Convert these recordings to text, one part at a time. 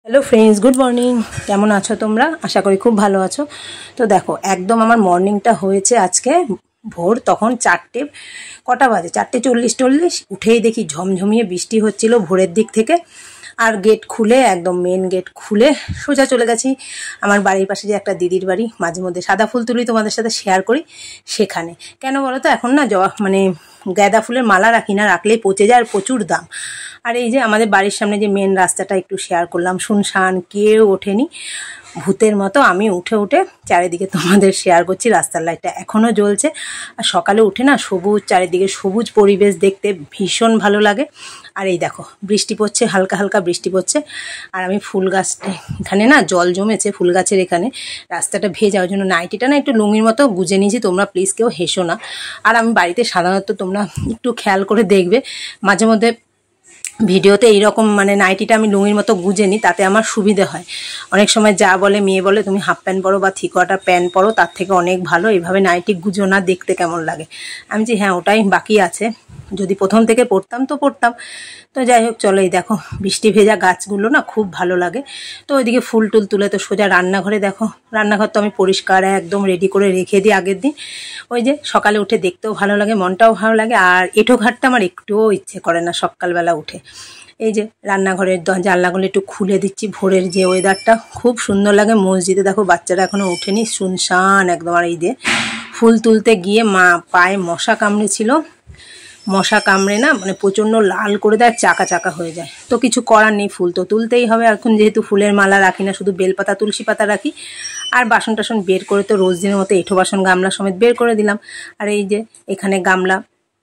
Hello friends, good morning. কেমন আছো তোমরা? আশা করি খুব ভালো আছো। তো দেখো, একদম আমার মর্নিংটা হয়েছে আজকে ভোর, তখন 4টে কটা বাজে, 4:40 উঠেই দেখি ঝমঝমিয়ে বৃষ্টি হচ্ছিল ভোরের দিক থেকে। আর গেট খুলে, একদম মেন গেট খুলে সোজা চলে গেছি আমার বাড়ির পাশে যে একটা দিদির বাড়ি, মাঝে মধ্যে সাদা ফুল তুলি তোমাদের সাথে শেয়ার করি, সেখানে। কেন বলো তো, এখন না মানে গাঁদা ফুলের মালা রাখি না, রাখলেই পচে যায় আর প্রচুর দাম। আর এই যে আমাদের বাড়ির সামনে যে মেন রাস্তাটা একটু শেয়ার করলাম, শুনশান, কেউ ওঠেনি, ভূতের মতো আমি উঠে উঠে চারিদিকে তোমাদের শেয়ার করছি। রাস্তার লাইটটা এখনও জ্বলছে, আর সকালে উঠে না সবুজ, চারিদিকে সবুজ পরিবেশ দেখতে ভীষণ ভালো লাগে। আর এই দেখো বৃষ্টি পড়ছে, হালকা হালকা বৃষ্টি পড়ছে। আর আমি ফুল গাছটা, এখানে না জল জমেছে ফুল গাছের এখানে, রাস্তাটা ভেজে, ওই জন্য নাইটিটা না একটু লুঙ্গির মতো গুজে নিয়েছি। তোমরা প্লিজ কেউ হেসো না। আর আমি বাড়িতে সাধারণত, তোমরা একটু খেয়াল করে দেখবে, মাঝে মধ্যে ভিডিওতে এইরকম মানে নাইটিটা আমি লুঙ্গির মতো গুজে নিই, তাতে আমার সুবিধে হয়। অনেক সময় যা বলে, মেয়ে বলে তুমি হাফ প্যান্ট পরো বা থ্রি-কোয়ার্টার প্যান্ট পরো, তার থেকে অনেক ভালো এইভাবে নাইটি গুজো না, দেখতে কেমন লাগে। আমি যে হ্যাঁ, ওটাই বাকি আছে, যদি প্রথম থেকে পড়তাম তো পড়তাম। তো যাই হোক, চলো। এই দেখো বৃষ্টি ভেজা গাছগুলো না খুব ভালো লাগে। তো ওইদিকে ফুল টুল তুলে তো সোজা রান্নাঘরে, দেখো রান্নাঘর তো আমি পরিষ্কার একদম রেডি করে রেখে দিই আগের দিন। ওই যে সকালে উঠে দেখতেও ভালো লাগে, মনটাও ভালো লাগে, আর এঁঠো ঘাটটা আমার একটুও ইচ্ছে করে না সকালবেলা উঠে। এই যে রান্নাঘরের জানলাগুলো একটু খুলে দিচ্ছি, ভোরের যে ওয়েদারটা খুব সুন্দর লাগে। মসজিদে দেখো বাচ্চারা এখনও ওঠেনি, শুনশান একদম। আর এই যে ফুল তুলতে গিয়ে মা পায়ে মশা কামড়েছিল, মশা কামড়ে না মানে প্রচণ্ড লাল করে দেয়, চাকা চাকা হয়ে যায়। তো কিছু করার নেই, ফুল তো তুলতেই হবে। এখন যেহেতু ফুলের মালা রাখি না, শুধু বেলপাতা তুলসী পাতা রাখি। আর বাসন টাসন বের করে তো রোজ দিনের মতো এঁঠো বাসন গামলা সমেত বের করে দিলাম। আর এই যে এখানে গামলা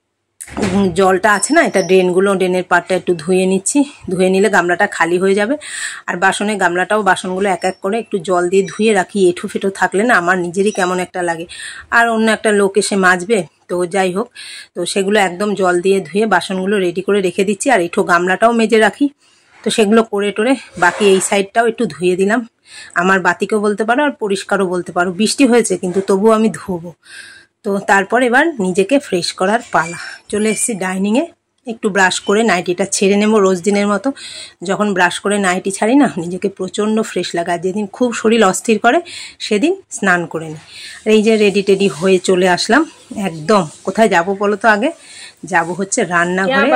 জলটা আছে না, এটা ড্রেনের পাটটা একটু ধুয়ে নিচ্ছি, ধুয়ে নিলে গামলাটা খালি হয়ে যাবে। আর বাসনগুলো এক এক করে একটু জল দিয়ে ধুয়ে রাখি, এঁঠো ফেটো থাকলে না আমার নিজেরই কেমন একটা লাগে, আর অন্য একটা লোক এসে মাজবে। তো যাই হোক, তো সেগুলো একদম জল দিয়ে ধুয়ে বাসনগুলো রেডি করে রেখে দিচ্ছি। আর এঁঠো গামলাটাও মেজে রাখি। তো সেগুলো করে টোরে বাকি এই সাইডটাও একটু ধুয়ে দিলাম। আমার বাতিকেও বলতে পারো আর পরিষ্কারও বলতে পারো, বৃষ্টি হয়েছে কিন্তু তবুও আমি ধোবো। তো তারপর এবার নিজেকে ফ্রেশ করার পালা। চলে এসেছি ডাইনিংয়ে, একটু ব্রাশ করে নাইটিটা ছেড়ে নেবো রোজ দিনের মতো। যখন ব্রাশ করে নাইটি ছাড়ি না, নিজেকে প্রচণ্ড ফ্রেশ লাগে। আর যেদিন খুব শরীর অস্থির করে সেদিন স্নান করে নিই। আর এই যে রেডি টেডি হয়ে চলে আসলাম একদম। কোথায় যাবো বলো তো? আগে যাবো হচ্ছে রান্নাঘরে।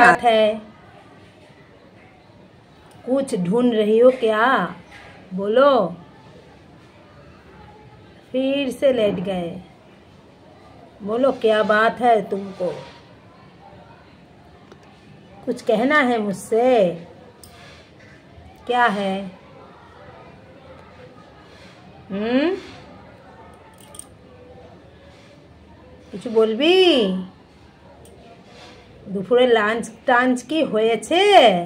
कुछ ढूंढ रही हो क्या? बोलो। फिर से लेट गए। बोलो क्या बात है तुमको? कुछ कहना है मुझसे? क्या है? কিছু বলবি? দুপুরে লাঞ্চ টাঞ্চ কি হয়েছে?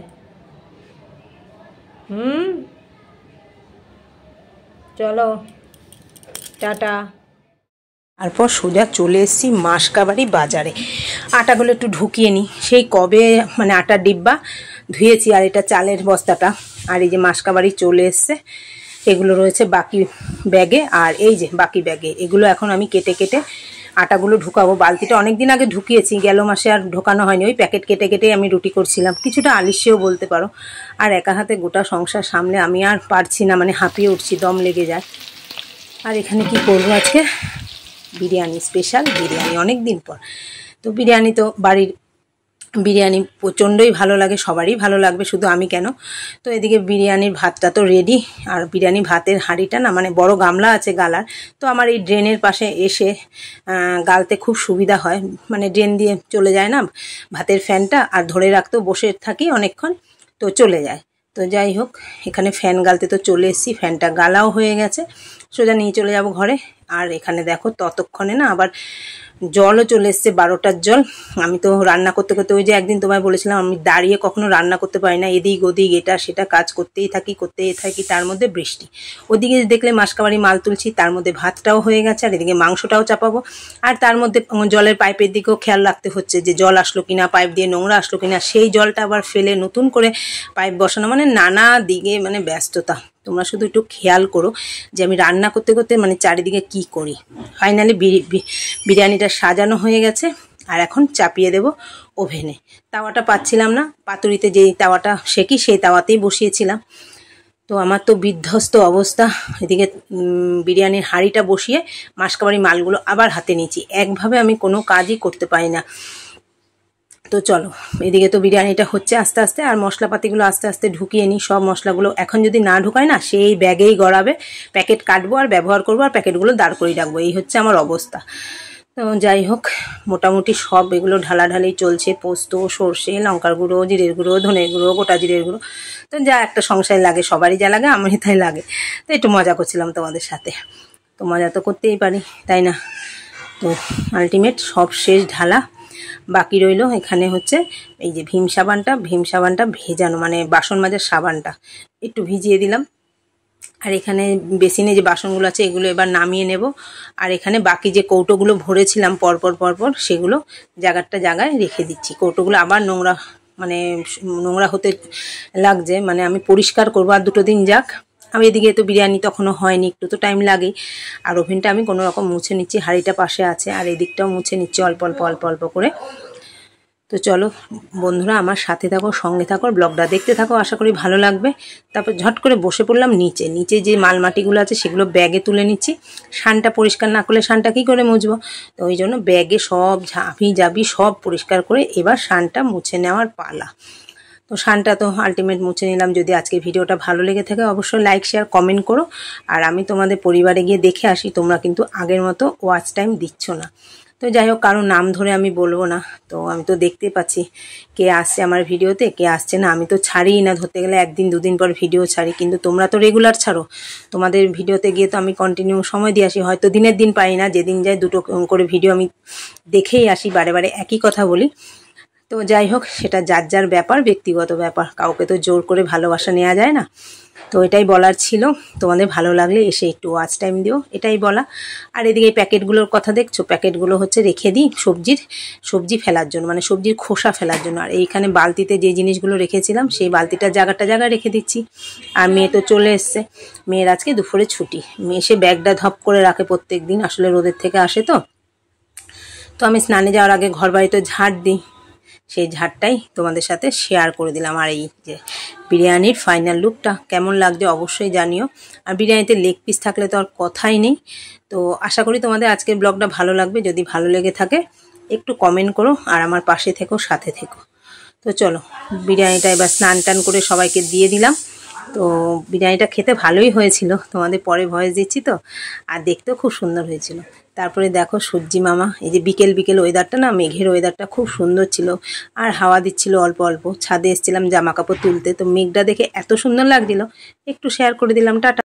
চলো টাটা। তারপর সোজা চলে এসেছি মাসকাবাড়ি বাজারে। আটাগুলো একটু ঢুকিয়ে নিই, সেই কবে মানে আটার ডিব্বা ধুয়েছি। আর এটা চালের বস্তাটা। আর এই যে মাসকাবাড়ি চলে এসছে, এগুলো রয়েছে বাকি ব্যাগে। আর এই যে বাকি ব্যাগে এগুলো এখন আমি কেটে কেটে আটাগুলো ঢুকাবো। বালতিটা অনেক দিন আগে ঢুকিয়েছি, গেল মাসে আর ঢোকানো হয়নি। ওই প্যাকেট কেটে কেটে আমি রুটি করছিলাম, কিছুটা আলিস্যেও বলতে পারো। আর একা হাতে গোটা সংসার সামলে আমি আর পারছি না, মানে হাঁপিয়ে উঠছি, দম লেগে যায়। আর এখানে কি করবো আজকে? বিরিয়ানি, স্পেশাল বিরিয়ানি, অনেক দিন পর। তো বিরিয়ানি, তো বাড়ির বিরিয়ানি প্রচণ্ডই ভালো লাগে, সবারই ভালো লাগবে, শুধু আমি কেন। তো এদিকে বিরিয়ানির ভাতটা তো রেডি। আর বিরিয়ানি ভাতের হাঁড়িটা না মানে বড় গামলা আছে গালার, তো আমার এই ড্রেনের পাশে এসে গালতে খুব সুবিধা হয়। মানে ড্রেন দিয়ে চলে যায় না ভাতের ফ্যানটা, আর ধরে রাখতেও বসে থাকি অনেকক্ষণ, তো চলে যায়। তো যাই হোক, এখানে ফ্যান গালতে তো চলে এসেছি, ফ্যানটা গালাও হয়ে গেছে, সোজা নিয়ে চলে যাব ঘরে। আর এখানে দেখো ততক্ষণে না আবার জলও চলে এসছে, 12টার জল। আমি তো রান্না করতে করতে, ওই যে একদিন তোমায় বলেছিলাম আমি দাঁড়িয়ে কখনো রান্না করতে পারি না, এদিক ওদিক এটা সেটা কাজ করতেই থাকি। তার মধ্যে বৃষ্টি, ওদিকে দেখলে মাসকাবাড়ি মাল তুলছি, তার মধ্যে ভাতটাও হয়ে গেছে, আর এদিকে মাংসটাও চাপাবো। আর তার মধ্যে জলের পাইপের দিকেও খেয়াল রাখতে হচ্ছে যে জল আসলো কিনা, পাইপ দিয়ে নোংরা আসলো কিনা, সেই জলটা আবার ফেলে নতুন করে পাইপ বসানো, মানে নানা দিকে মানে ব্যস্ততা। তোমরা শুধু একটু খেয়াল করো যে আমি রান্না করতে করতে মানে চারিদিকে কি করি। ফাইনালি বিরিয়ানিটা সাজানো হয়ে গেছে। আর এখন চাপিয়ে দেব ওভেনে। তাওয়াটা পাচ্ছিলাম না, পাতুরিতে যেই তাওয়াটা সেকি সেই তাওয়াতেই বসিয়েছিলাম। তো তো আমার তো বিধ্বস্ত অবস্থা। এদিকে বিরিয়ানির হাঁড়িটা বসিয়ে মাসকাবারি মালগুলো আবার হাতে নিচ্ছি। একভাবে আমি কোনো কাজই করতে পারি না। তো চলো, এদিকে তো বিরিয়ানিটা হচ্ছে আস্তে আস্তে, আর মশলাপাতিগুলো আস্তে আস্তে ঢুকিয়ে নিই। সব মশলাগুলো এখন যদি না ঢুকায় না, সেই ব্যাগেই গড়াবে। প্যাকেট কাটবো আর ব্যবহার করবো, আর প্যাকেটগুলো দাঁড় করিয়ে রাখবো। এই হচ্ছে আমার অবস্থা। তো যাই হোক, মোটামুটি সব এগুলো ঢালাঢালি চলছে। পোস্ত, সর্ষে, লঙ্কার গুঁড়ো, জিরের গুঁড়ো, ধনের গুঁড়ো, গোটা জিরের গুঁড়ো, তো যা একটা সংসারে লাগে, সবারই যা লাগে আমারই তাই লাগে। তো একটু মজা করছিলাম তোমাদের সাথে। তো মজা তো করতেই পারি, তাই না? তো আলটিমেট সব শেষ ঢালা। বাকি রইল এখানে হচ্ছে এই যে ভীম সাবানটা ভেজানো, মানে বাসন মাজার সাবানটা একটু ভিজিয়ে দিলাম। আর এখানে বেসিনে যে বাসনগুলো আছে এগুলো এবার নামিয়ে নেব। আর এখানে বাকি যে কৌটোগুলো ভরেছিলাম পরপর সেগুলো জায়গায় রেখে দিচ্ছি। কৌটোগুলো আবার নোংরা হতে লাগছে, মানে আমি পরিষ্কার করবো। আর 2 দিন যাক। আমি এদিকে তো বিরিয়ানি তখনও হয়নি, একটু তো টাইম লাগেই। আর ওভেনটা আমি কোনো রকম মুছে নিচ্ছি, হাঁড়িটা পাশে আছে, আর এদিকটাও মুছে নিচ্ছি অল্প অল্প করে। তো চলো বন্ধুরা, আমার সাথে থাকো, সঙ্গে থাকো, ব্লগটা দেখতে থাকো, আশা করি ভালো লাগবে। তারপর ঝট করে বসে পড়লাম নিচে যে মালমাটিগুলো আছে সেগুলো ব্যাগে তুলে নিচ্ছি। শানটা পরিষ্কার না করলে শানটা কী করে মুছবো? তো ওই জন্য ব্যাগে সব ঝাঁপি সব পরিষ্কার করে এবার শানটা মুছে নেওয়ার পালা। তো শানটা তো আলটিমেট মুছে নিলাম। যদি আজকে ভিডিওটা ভালো লেগে থাকে অবশ্যই লাইক, শেয়ার, কমেন্ট করো। আর আমি তোমাদের পরিবারে গিয়ে দেখে আসি, তোমরা কিন্তু আগের মতো ওয়াচ টাইম দিচ্ছ না। তো যাই হোক, কারো নাম ধরে আমি বলবো না। তো আমি তো দেখতে পাচ্ছি কে আসছে আমার ভিডিওতে, কে আসছে না। আমি তো ছাড়িই না, ধরতে গেলে 1 দিন 2 দিন পর ভিডিও ছাড়ি, কিন্তু তোমরা তো রেগুলার ছাড়ো। তোমাদের ভিডিওতে গিয়ে তো আমি কন্টিনিউ সময় দিয়ে আসি। হয়তো দিনের দিন পাই না, যেদিন যায় 2টো করে ভিডিও আমি দেখেই আসি, বারে একই কথা বলি। তো যাই হোক, সেটা যার ব্যাপার, ব্যক্তিগত ব্যাপার, কাউকে তো জোর করে ভালোবাসা নেওয়া যায় না। তো এটাই বলার ছিল, তোমাদের ভালো লাগলে এসে একটু ওয়াচ টাইম দিও, এটাই বলা। আর এদিকে প্যাকেটগুলোর কথা দেখছো, প্যাকেটগুলো হচ্ছে রেখে দিই সবজি ফেলার জন্য, মানে সবজির খোসা ফেলার জন্য। আর এইখানে বালতিতে যে জিনিসগুলো রেখেছিলাম সেই বালতিটা জায়গায় রেখে দিচ্ছি। আর মেয়ে তো চলে এসছে, মেয়ের আজকে দুপুরে ছুটি। মেয়ে এসে ব্যাগটা ধপ করে রাখে প্রত্যেক দিন, আসলে রোদের থেকে আসে। তো আমি স্নানে যাওয়ার আগে ঘর বাড়িতে ঝাড় দিই, সেই ঝাড়টাই তোমাদের সাথে শেয়ার করে দিলাম। আর এই যে বিরিয়ানির ফাইনাল লুকটা কেমন লাগছে অবশ্যই জানিও। আর বিরিয়ানিতে লেগ পিস থাকলে তো আর কথাই নেই। তো আশা করি তোমাদের আজকের ব্লগটা ভালো লাগবে। যদি ভালো লেগে থাকে একটু কমেন্ট করো, আর আমার পাশে থেকো, সাথে থেকো। তো চলো, বিরিয়ানিটা এবার স্নান টান করে সবাইকে দিয়ে দিলাম। তো বিরিয়ানিটা খেতে ভালোই হয়েছিল, তোমাদের পরে ভয়েস দিচ্ছি তো। আর দেখতেও খুব সুন্দর হয়েছিল। তারপরে দেখো সূর্যি মামা, এই যে বিকেল ওয়েদারটা না, মেঘের ওয়েদারটা খুব সুন্দর ছিল। আর হাওয়া দিচ্ছিল অল্প ছাদে এসেছিলাম জামা কাপড় তুলতে, তো মেঘটা দেখে এত সুন্দর লাগছিল, একটু শেয়ার করে দিলাম। টাটা।